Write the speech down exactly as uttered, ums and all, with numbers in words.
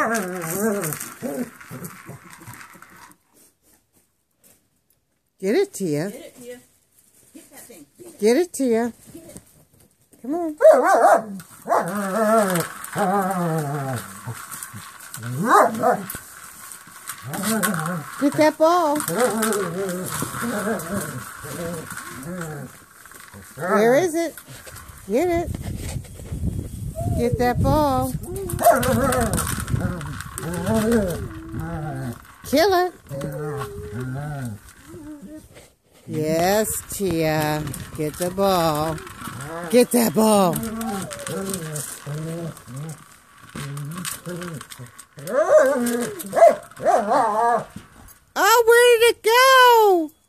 Get it, Tia. Get it, Tia. Get that thing. Get it, Tia. Come on. Get that ball. Where is it? Get it. Get that ball. Kill it. Yes, Tia. Get the ball. Get that ball. Oh, where did it go?